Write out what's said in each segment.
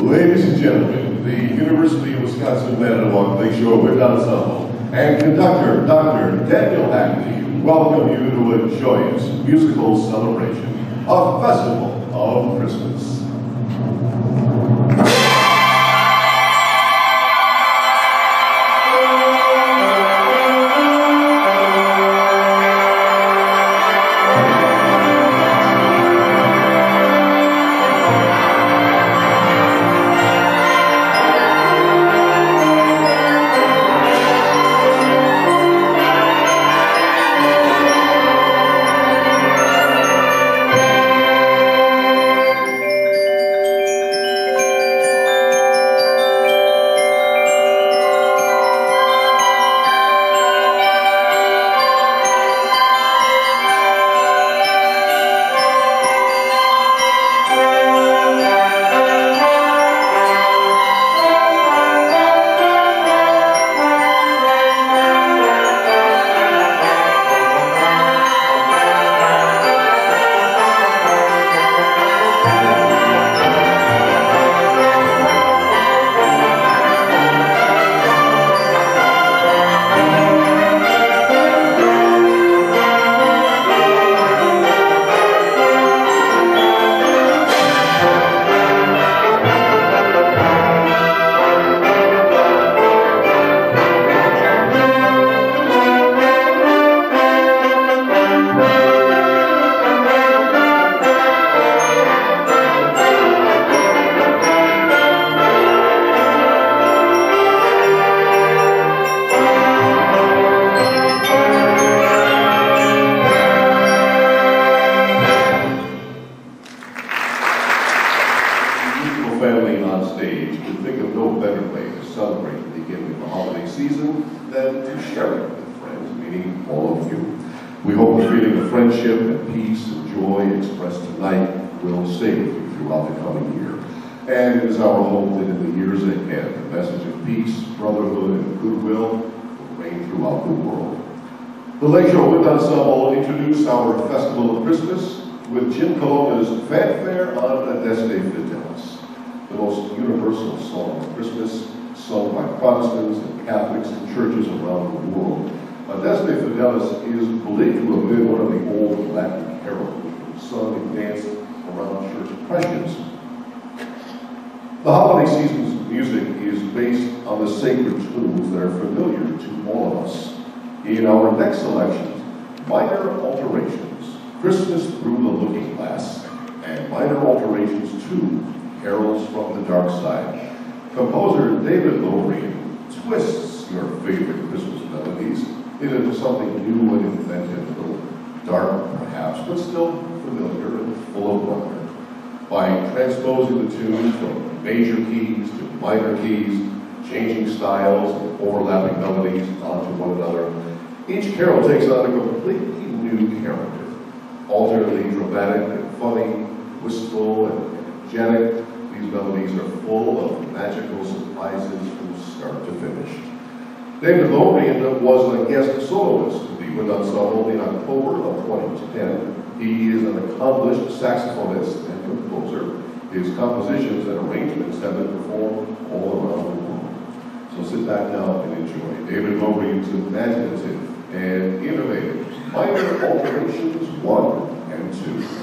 Ladies and gentlemen, the University of Wisconsin-Manitowoc Lakeshore Wind Ensemble and conductor Dr. Daniel Ackley welcome you to a joyous musical celebration of Festival of Christmas. The Lakeshore Wind Ensemble introduced our Festival of Christmas with Jim Colonna's Fanfare on Adeste Fidelis, the most universal song of Christmas, sung by Protestants and Catholics in churches around the world. Adeste Fidelis is believed to have been one of the old Latin carols, which was sung and danced around church processions. The holiday season's music is based on the sacred tunes that are familiar to all of us. In our next selections, Minor Alterations, Christmas Through the Looking Glass, and Minor Alterations 2, Carols from the Dark Side. Composer David Lowry twists your favorite Christmas melodies into something new and inventive, a little dark perhaps, but still familiar and full of wonder, by transposing the tunes from major keys to minor keys, changing styles and overlapping melodies onto one another. Each carol takes on a completely new character, alternately dramatic and funny, wistful and energetic. These melodies are full of magical surprises from start to finish. David Lowry was a guest soloist with the Wind Ensemble in October of 2010. He is an accomplished saxophonist and composer. His compositions and arrangements have been performed all around the world. So sit back now and enjoy David Lowry's imaginative and innovative Minor Alterations 1 and 2.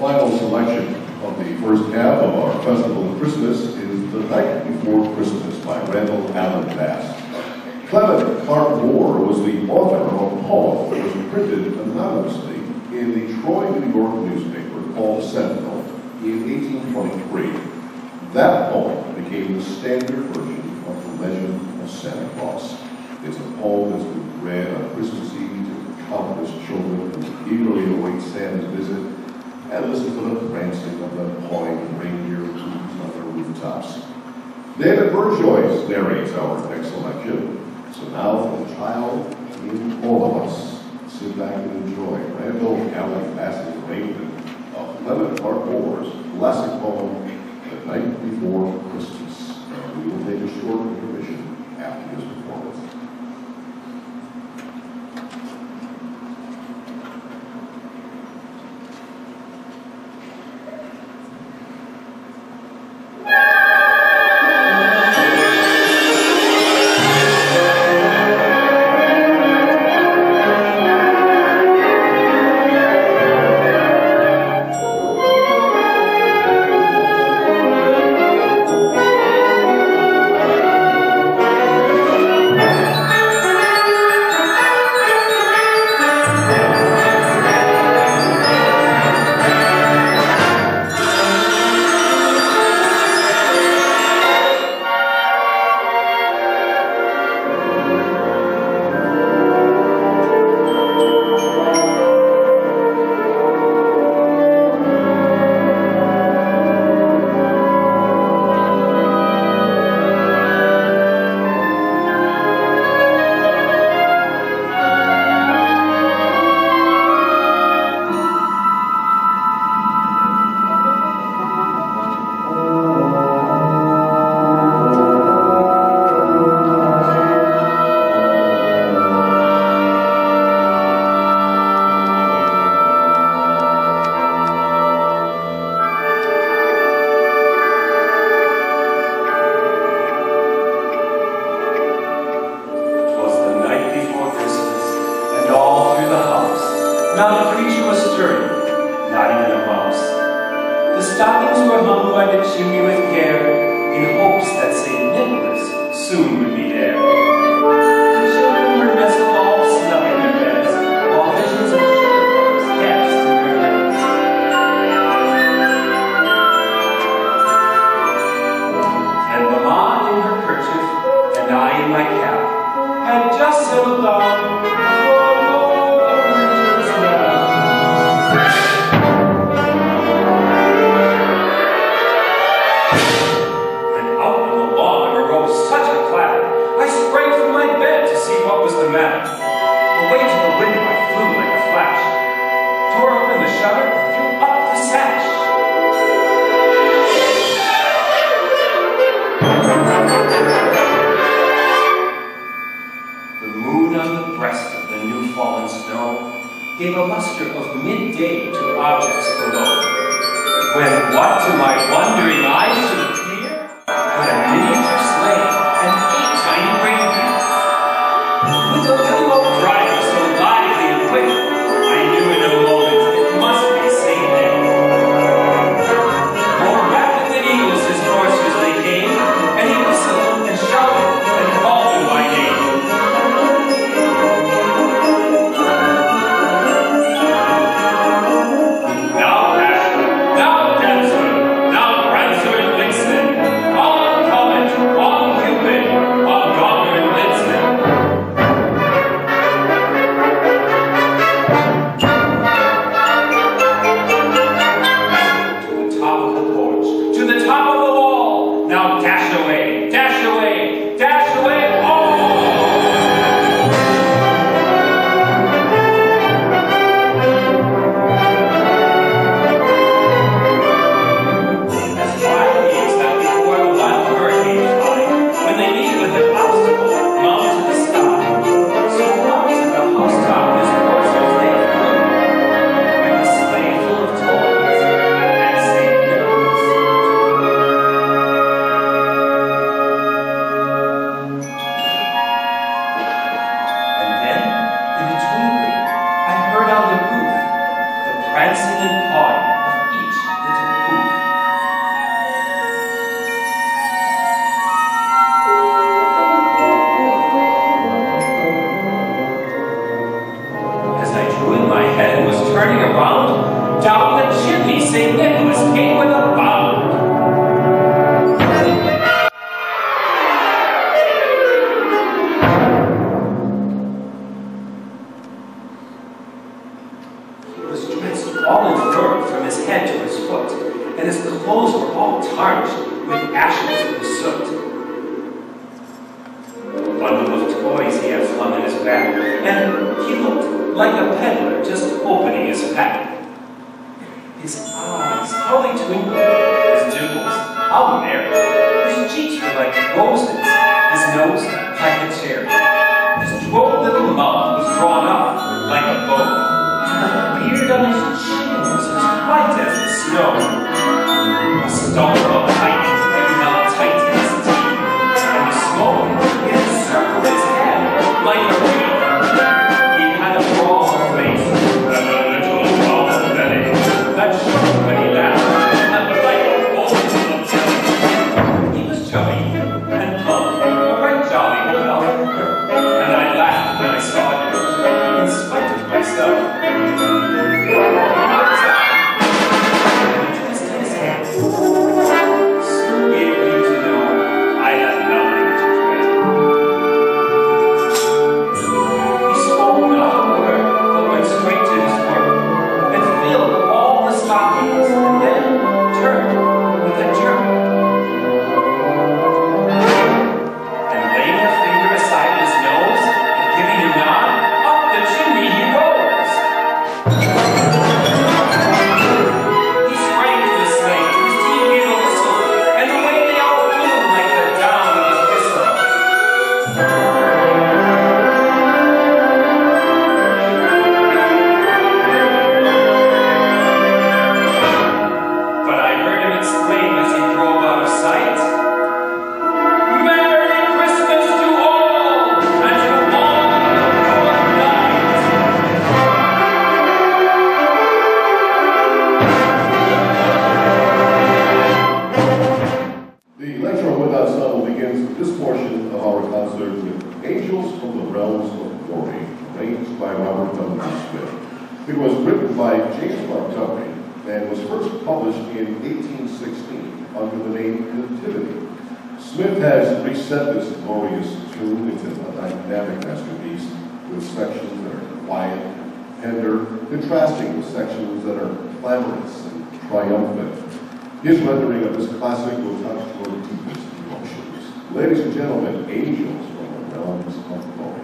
final selection of the first half of our Festival of Christmas is The Night Before Christmas by Randall Allen Bass. Clement Clark Moore was the author of a poem that was printed anonymously in the Troy, New York newspaper called Sentinel in 1823. That poem became the standard version of the legend of Santa Claus. It's a poem that's been read on Christmas Eve to countless children who eagerly await Santa's visit and listen to the prancing of the pawing reindeer who's on their rooftops. David Burjois narrates our next selection. So now for the child in all of us, sit back and enjoy Randall Allen Bass's arrangement of Clement Clark Moore's classic poem, The Night Before Christmas. And we will take a short intermission after this performance. prancing and pawing of each St. Nicholas came with a bound. He was dressed all in fur from his head to his foot, and his clothes were all tarnished with ashes and soot. A bundle of toys he had flung in his back, and he looked like a peddler just opening his pack. His eyes, how they twinkled, his dimples, how merry. His cheeks were like roses, his nose like a cherry. His droll little mouth was drawn up like a bow. The beard on his chin was as white as the snow. A stalk of lightning held tight in his teeth, and the smoke encircled his head like a wreath. He had a broad face and a little round belly that shook when he laughed, and like a bowl of jelly. He was chubby and plump, a right jolly fellow, and I laughed when I saw him, in spite of myself. Smith has reset this glorious tune into a dynamic masterpiece with sections that are quiet, tender, contrasting with sections that are clamorous and triumphant. His rendering of this classic will touch your deepest emotions. Ladies and gentlemen, Angels from the Realms of Glory.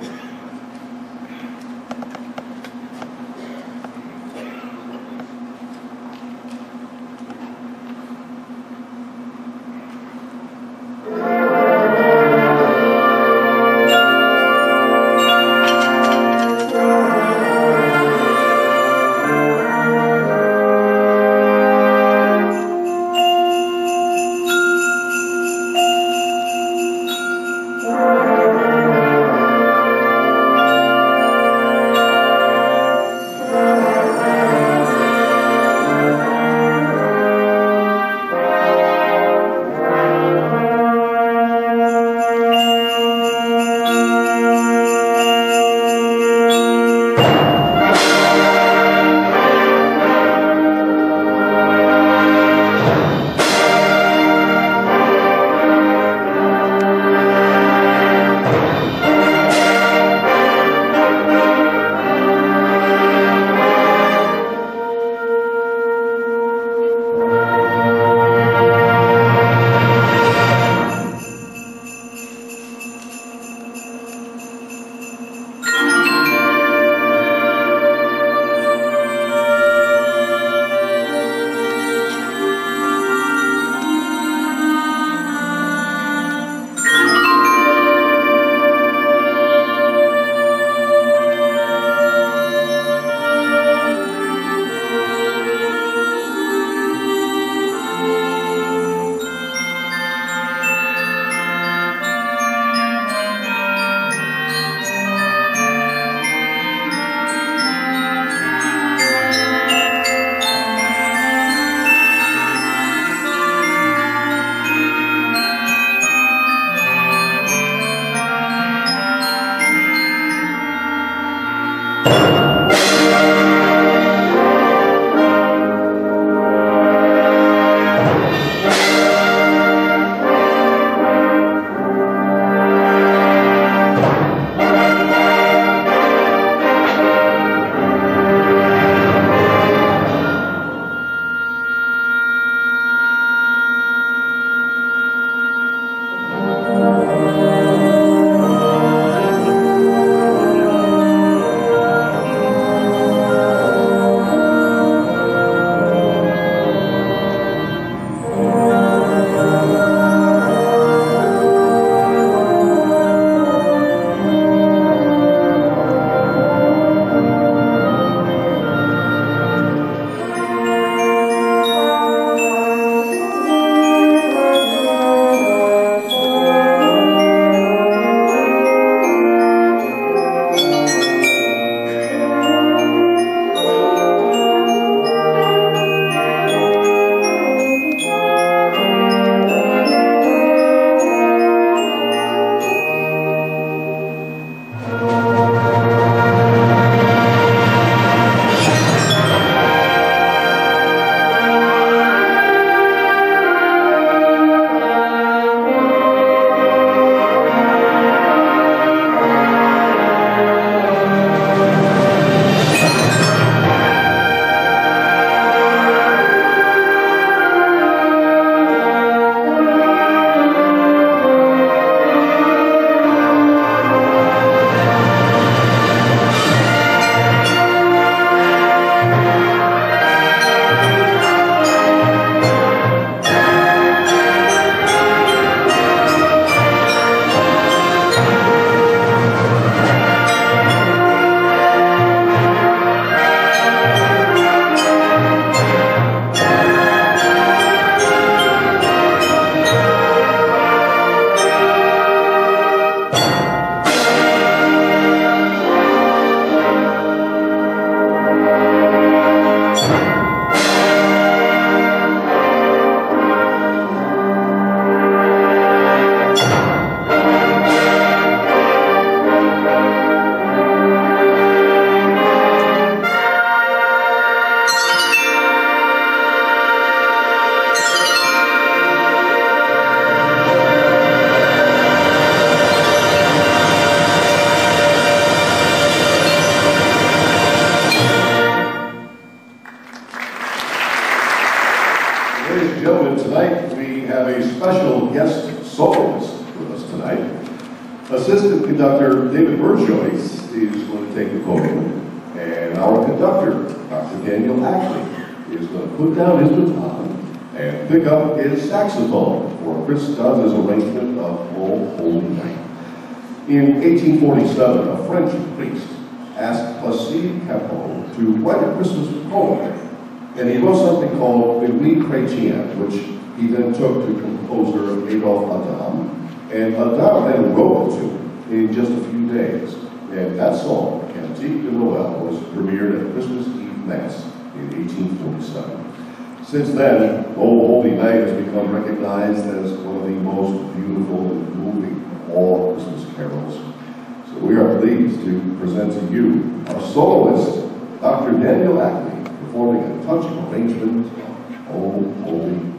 guest soloist with us tonight. Assistant conductor David Burjoyce is going to take the podium, and our conductor, Dr. Daniel Ackley, is going to put down his baton and pick up his saxophone for Chris Dunn's arrangement of O Holy Night. In 1847, a French priest asked Placide Cappeau to write a Christmas poem, and he wrote something called LWE Chrétien, which he then took to composer Adolphe Adam, and Adam then wrote it to him in just a few days. And that song, Cantique de Noël, was premiered at Christmas Eve Mass in 1847. Since then, O Holy Night has become recognized as one of the most beautiful and moving of all Christmas carols. So we are pleased to present to you our soloist, Dr. Daniel Ackley, performing a touching arrangement of O Holy Night.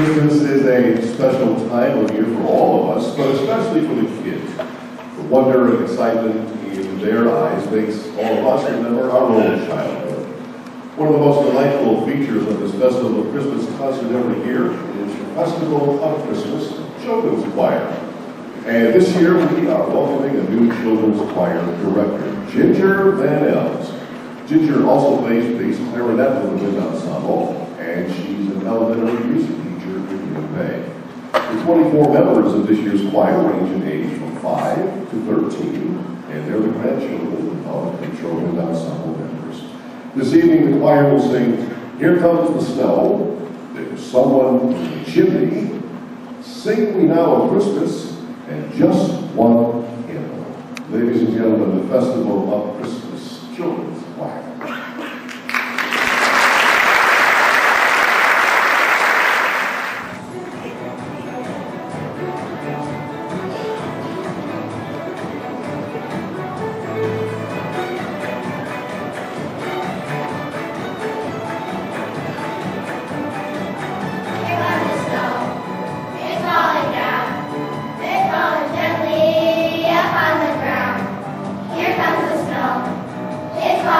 Christmas is a special time of year for all of us, but especially for the kids. The wonder and excitement in their eyes makes all of us remember our own childhood. One of the most delightful features of this Festival of Christmas concert every year is the Festival of Christmas Children's Choir. And this year we are welcoming a new children's choir director, Ginger Van Els. Ginger also plays bass clarinet with the wind ensemble, and she's an elementary music teacher in Green Bay. The 24 members of this year's choir range in age from 5 to 13, and they're the grandchildren of the wind ensemble members. This evening the choir will sing, "Here Comes the Snow," "There's Someone in the Chimney," "Sing We Now of Christmas," and "Just One Hymn." Ladies and gentlemen, the Festival of Christmas Children's Choir. It's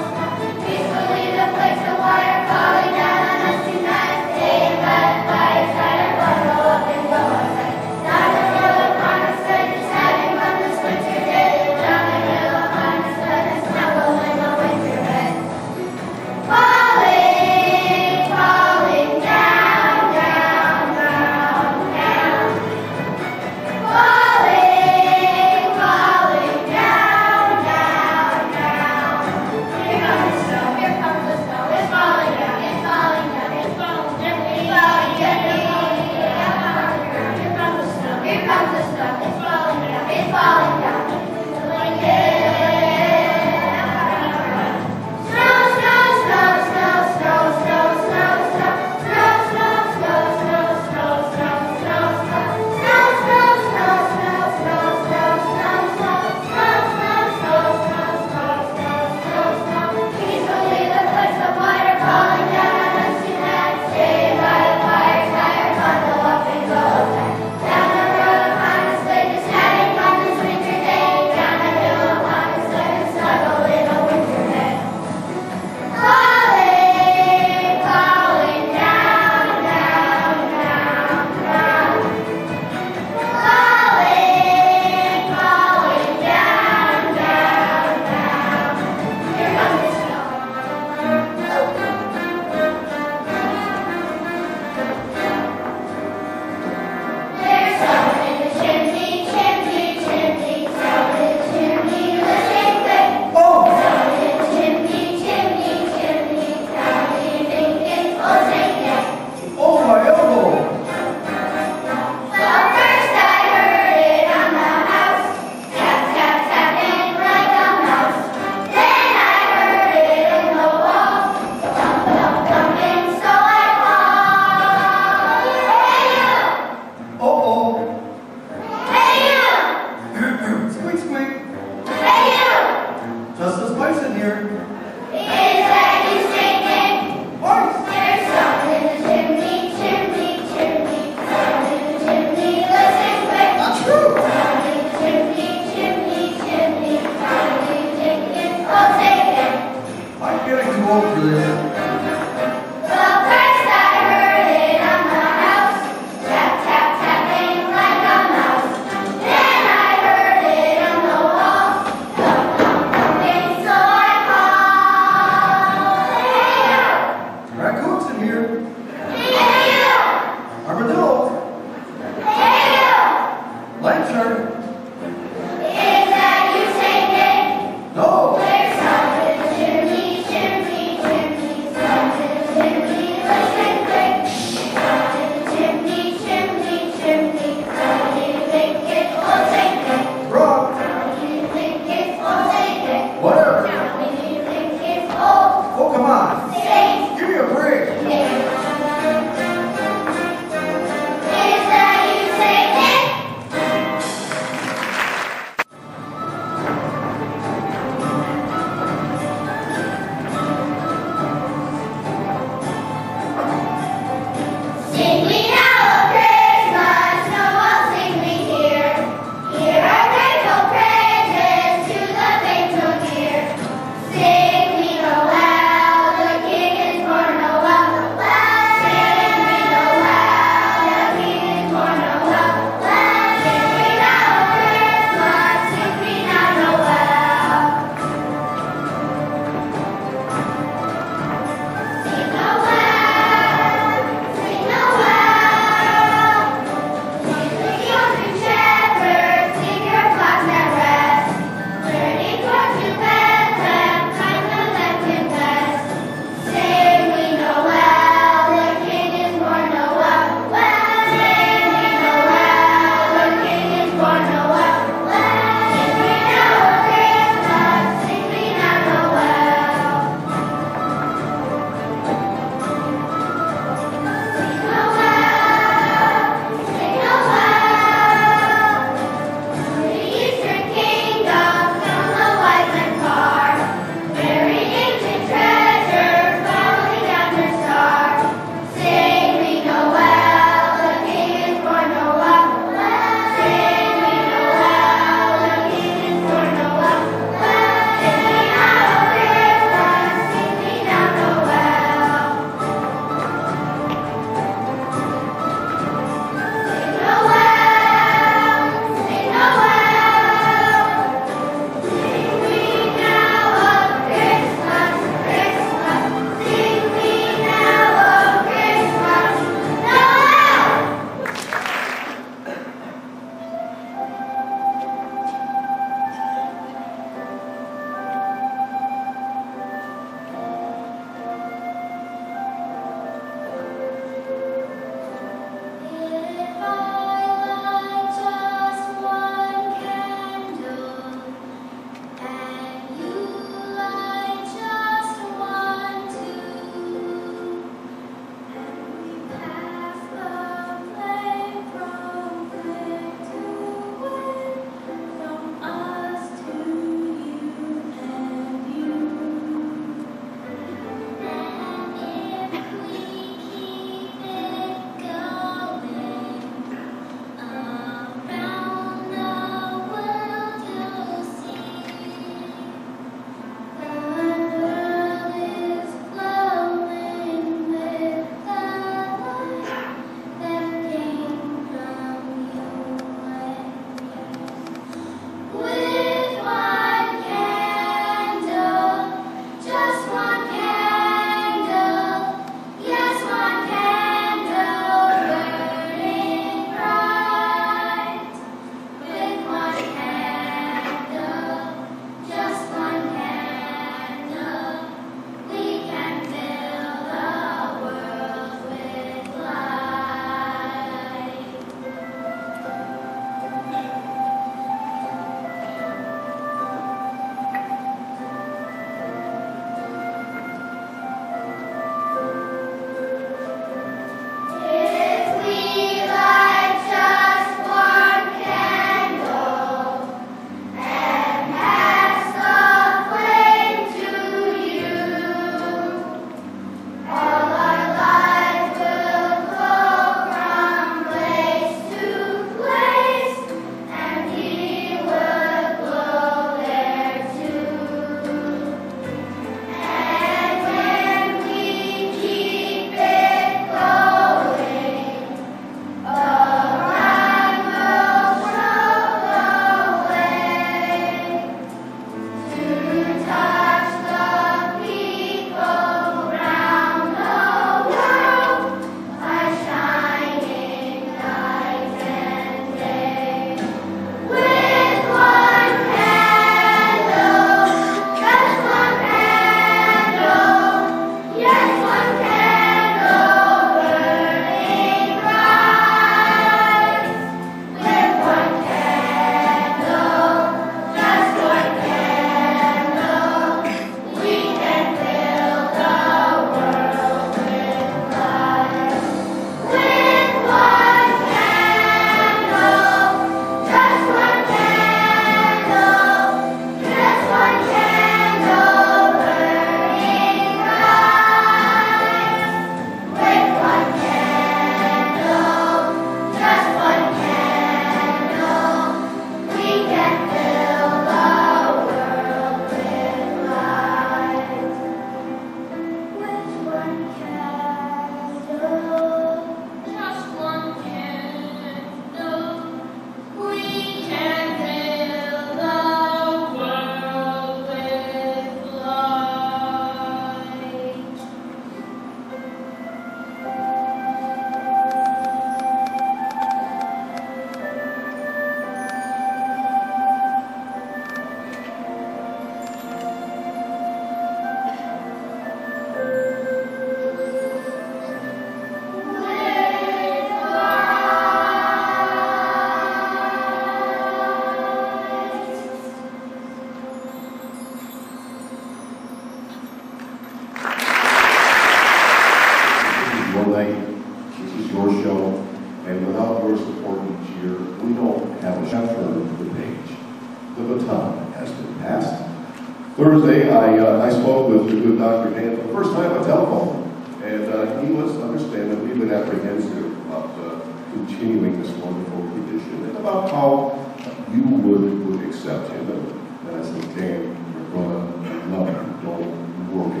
support each year. We don't have a chapter of the page. The baton has been passed. Thursday, I spoke with the good Dr. Dan for the first time on telephone, and he was understandably a bit apprehensive about continuing this wonderful tradition and about how you would accept him. And I said, Dan, you're going to love him. Don't worry.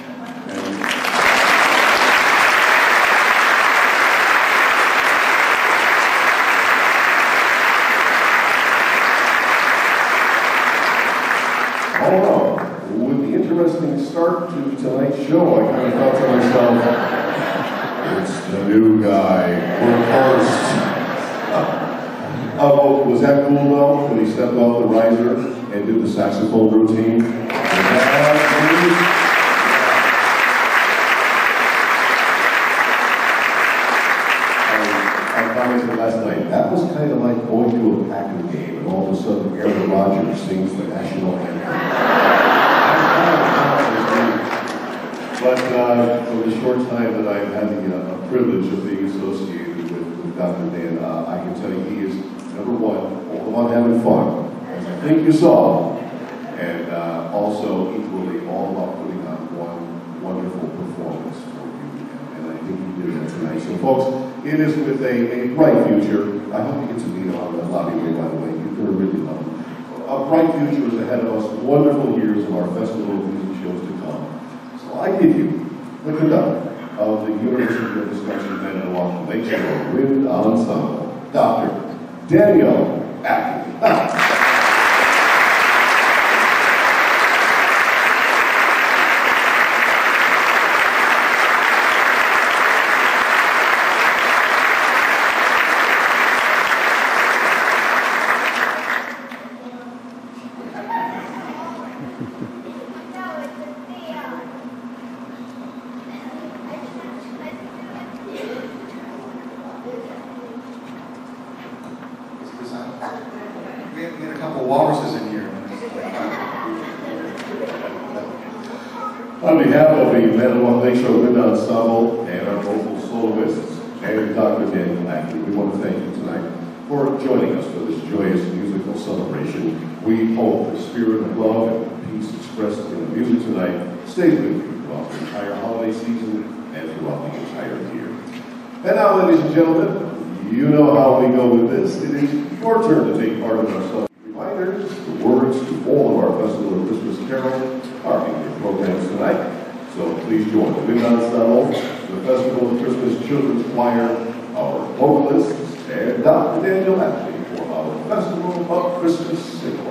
With the interesting start to tonight's show, I kind of thought to myself, it's the new guy. We're first. Was that cool though, when he stepped off the riser and did the saxophone routine? I commented last night, that was kind of like going to a Packer game and all of a sudden Aaron Rodgers sings the national anthem. But for the short time that I've had the privilege of being associated with Dr. Dan, I can tell you he is, number one, all about having fun, as I think you saw, and also equally all about putting on one wonderful performance for you, and I think he did that tonight. So folks, it is with a bright future. I hope you get to meet him on the lobby way, by the way. You're going to really love him. A bright future is ahead of us, wonderful years of our festival of music shows to come. So I give you the conductor of the University of Wisconsin Manitowoc Lakeshore Wind Ensemble, Dr. Daniel Ackley. We had a couple of walruses in here. On behalf of the Manitowoc Lakeshore Wind Ensemble and our vocal soloists and Dr. Daniel Ackley, we want to thank you tonight for joining us for this joyous musical celebration. We hope the spirit of love and peace expressed in the music tonight stays with you throughout the entire holiday season and throughout the entire year. And now, ladies and gentlemen, you know how we go with this. It is your turn to take part in our song. Reminders, the words to all of our Festival of Christmas carols are in your programs tonight. So please join the Wind Ensemble, the Festival of Christmas Children's Choir, our vocalists, and Dr. Daniel Ackley for our Festival of Christmas singing.